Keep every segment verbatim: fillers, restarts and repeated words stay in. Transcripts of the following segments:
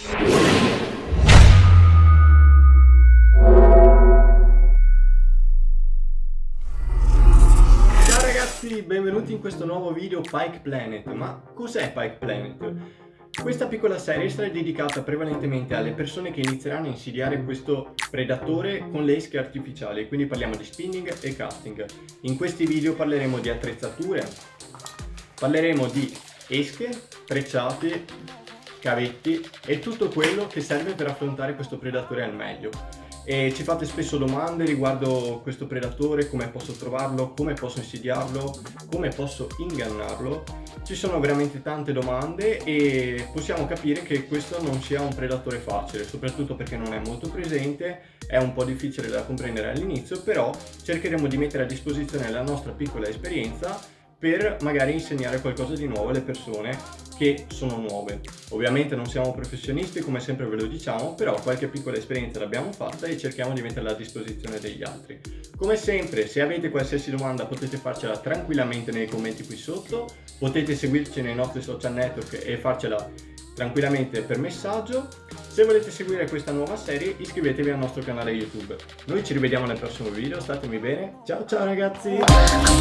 Ciao ragazzi, benvenuti in questo nuovo video Pike Planet. Ma cos'è Pike Planet? Questa piccola serie sarà dedicata prevalentemente alle persone che inizieranno a insidiare questo predatore con le esche artificiali, quindi parliamo di spinning e casting. In questi video parleremo di attrezzature, parleremo di esche, trecciati, cavetti e tutto quello che serve per affrontare questo predatore al meglio. E ci fate spesso domande riguardo questo predatore, come posso trovarlo, come posso insidiarlo, come posso ingannarlo. Ci sono veramente tante domande e possiamo capire che questo non sia un predatore facile, soprattutto perché non è molto presente, è un po' difficile da comprendere all'inizio, però cercheremo di mettere a disposizione la nostra piccola esperienza per magari insegnare qualcosa di nuovo alle persone che sono nuove. Ovviamente non siamo professionisti, come sempre ve lo diciamo, però qualche piccola esperienza l'abbiamo fatta e cerchiamo di metterla a disposizione degli altri. Come sempre, se avete qualsiasi domanda potete farcela tranquillamente nei commenti qui sotto, potete seguirci nei nostri social network e farcela tranquillamente per messaggio. Se volete seguire questa nuova serie iscrivetevi al nostro canale YouTube. Noi ci rivediamo nel prossimo video, statemi bene, ciao ciao ragazzi!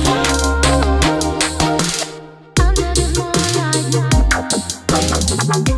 Under the moonlight.